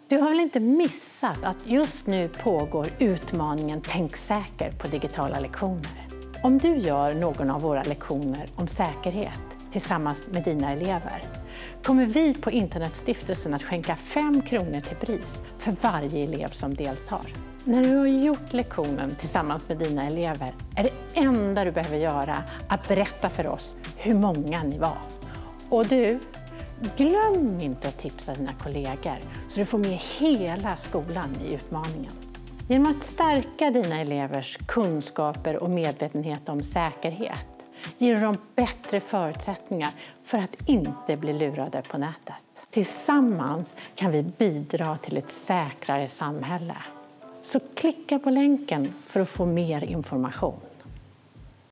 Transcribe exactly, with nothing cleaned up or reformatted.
Du har väl inte missat att just nu pågår utmaningen Tänk säker på digitala lektioner. Om du gör någon av våra lektioner om säkerhet tillsammans med dina elever kommer vi på Internetstiftelsen att skänka fem kronor till pris för varje elev som deltar. När du har gjort lektionen tillsammans med dina elever är det enda du behöver göra att berätta för oss hur många ni var. Och du, glöm inte att tipsa dina kollegor så du får med hela skolan i utmaningen. Genom att stärka dina elevers kunskaper och medvetenhet om säkerhet ger dem bättre förutsättningar för att inte bli lurade på nätet. Tillsammans kan vi bidra till ett säkrare samhälle. Så klicka på länken för att få mer information.